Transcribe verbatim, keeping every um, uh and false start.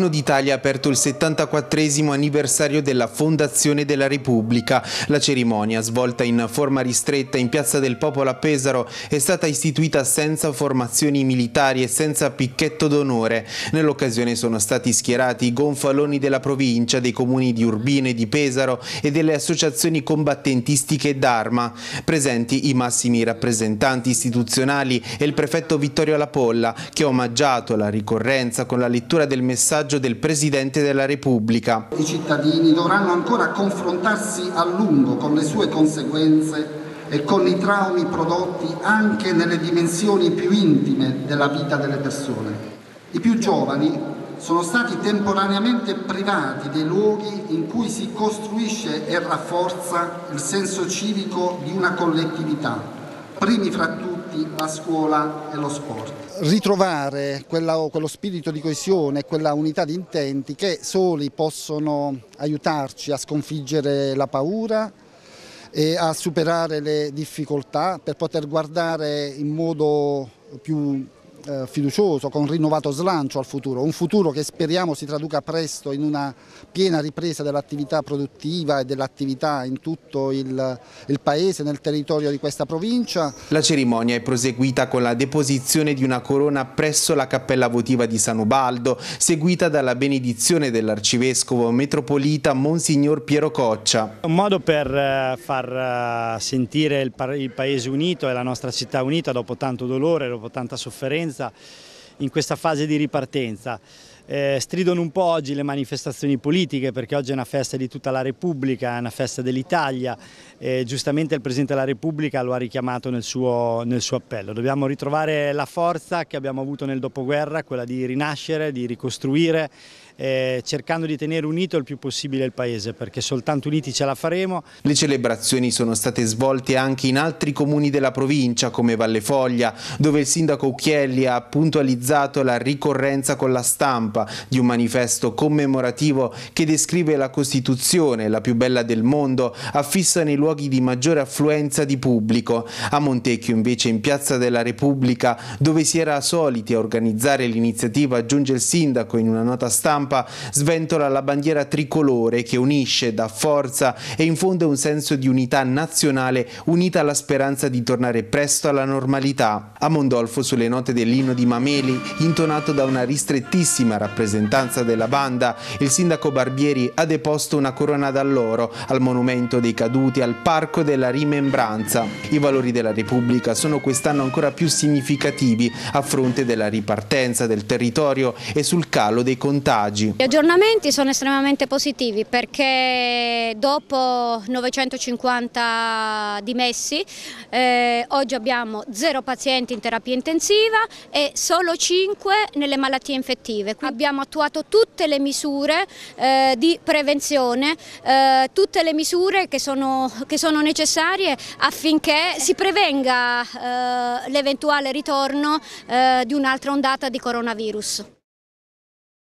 L'inno d'Italia ha aperto il settantaquattresimo anniversario della Fondazione della Repubblica. La cerimonia, svolta in forma ristretta in Piazza del Popolo a Pesaro, è stata istituita senza formazioni militari e senza picchetto d'onore. Nell'occasione sono stati schierati i gonfaloni della provincia, dei comuni di Urbino e di Pesaro e delle associazioni combattentistiche d'Arma. Presenti i massimi rappresentanti istituzionali e il prefetto Vittorio Lapolla, che ha omaggiato la ricorrenza con la lettura del messaggio del Presidente della Repubblica. I cittadini dovranno ancora confrontarsi a lungo con le sue conseguenze e con i traumi prodotti anche nelle dimensioni più intime della vita delle persone. I più giovani sono stati temporaneamente privati dei luoghi in cui si costruisce e rafforza il senso civico di una collettività, primi fra tutti la scuola e lo sport. Ritrovare quella, quello spirito di coesione e quella unità di intenti che soli possono aiutarci a sconfiggere la paura e a superare le difficoltà per poter guardare in modo più eh, fiducioso, con rinnovato slancio al futuro, un futuro che speriamo si traduca presto in una piena ripresa dell'attività produttiva e dell'attività in tutto il, il paese, nel territorio di questa provincia. La cerimonia è proseguita con la deposizione di una corona presso la cappella votiva di San Ubaldo, seguita dalla benedizione dell'arcivescovo metropolita Monsignor Piero Coccia. Un modo per far sentire il, il paese unito e la nostra città unita dopo tanto dolore, dopo tanta sofferenza in questa fase di ripartenza. Eh, stridono un po' oggi le manifestazioni politiche, perché oggi è una festa di tutta la Repubblica, è una festa dell'Italia. Eh, giustamente il Presidente della Repubblica lo ha richiamato nel suo, nel suo appello. Dobbiamo ritrovare la forza che abbiamo avuto nel dopoguerra, quella di rinascere, di ricostruire, eh, cercando di tenere unito il più possibile il Paese, perché soltanto uniti ce la faremo. Le celebrazioni sono state svolte anche in altri comuni della provincia, come Vallefoglia, dove il sindaco Ucchielli ha puntualizzato la ricorrenza con la stampa di un manifesto commemorativo che descrive la Costituzione, la più bella del mondo, affissa nei luoghi di maggiore affluenza di pubblico. A Montecchio, invece, in Piazza della Repubblica, dove si era soliti a organizzare l'iniziativa, aggiunge il sindaco in una nota stampa, sventola la bandiera tricolore che unisce, dà forza e infonde un senso di unità nazionale unita alla speranza di tornare presto alla normalità. A Mondolfo, sulle note dell'inno di Mameli, intonato da una ristrettissima rappresentanza della banda, il sindaco Barbieri ha deposto una corona d'alloro al monumento dei caduti al Parco della Rimembranza. I valori della Repubblica sono quest'anno ancora più significativi a fronte della ripartenza del territorio e sul calo dei contagi. Gli aggiornamenti sono estremamente positivi, perché dopo novecentocinquanta dimessi eh, oggi abbiamo zero pazienti in terapia intensiva e solo cinque nelle malattie infettive. Abbiamo attuato tutte le misure eh, di prevenzione, eh, tutte le misure che sono, che sono necessarie affinché si prevenga eh, l'eventuale ritorno eh, di un'altra ondata di coronavirus.